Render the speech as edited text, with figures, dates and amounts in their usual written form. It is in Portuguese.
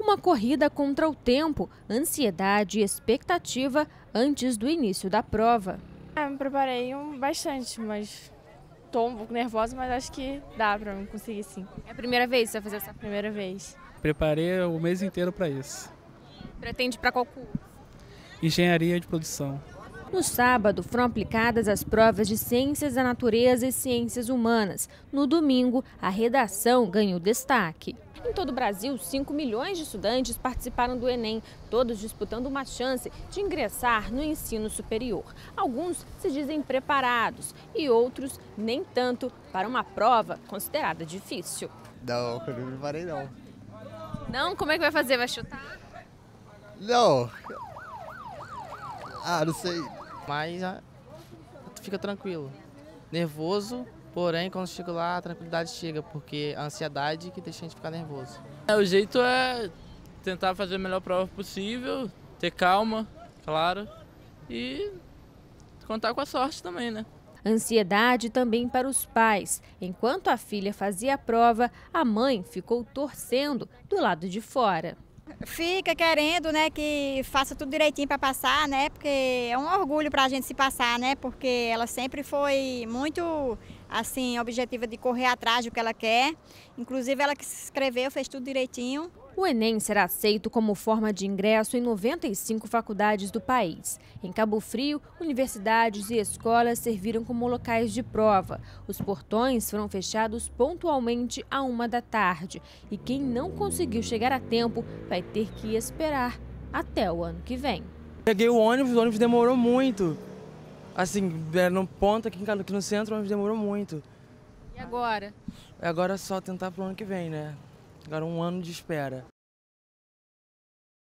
Uma corrida contra o tempo, ansiedade e expectativa antes do início da prova. Me preparei bastante, mas estou um pouco nervosa, mas acho que dá para eu conseguir sim. É a primeira vez que você vai fazer essa prova? Primeira vez. Preparei o mês inteiro para isso. Pretende para qual curso? Engenharia de produção. No sábado, foram aplicadas as provas de Ciências da Natureza e Ciências Humanas. No domingo, a redação ganhou destaque. Em todo o Brasil, 5 milhões de estudantes participaram do Enem, todos disputando uma chance de ingressar no ensino superior. Alguns se dizem preparados e outros nem tanto para uma prova considerada difícil. Não, eu não me preparei não. Não? Como é que vai fazer? Vai chutar? Não. Não sei. Mas fica tranquilo. Nervoso, porém quando chego lá a tranquilidade chega, porque a ansiedade que deixa a gente ficar nervoso. O jeito é tentar fazer a melhor prova possível, ter calma, claro, e contar com a sorte também, né? Ansiedade também para os pais. Enquanto a filha fazia a prova, a mãe ficou torcendo do lado de fora. Fica querendo, né, que faça tudo direitinho para passar, né, porque é um orgulho para a gente se passar, né, porque ela sempre foi muito, assim, objetiva de correr atrás do que ela quer. Inclusive ela que se inscreveu, fez tudo direitinho. O Enem será aceito como forma de ingresso em 95 faculdades do país. Em Cabo Frio, universidades e escolas serviram como locais de prova. Os portões foram fechados pontualmente à 1 da tarde. E quem não conseguiu chegar a tempo vai ter que esperar até o ano que vem. Peguei o ônibus demorou muito. Assim, no ponto aqui no centro, o ônibus demorou muito. E agora? Agora é só tentar pro ano que vem, né? Agora 1 ano de espera.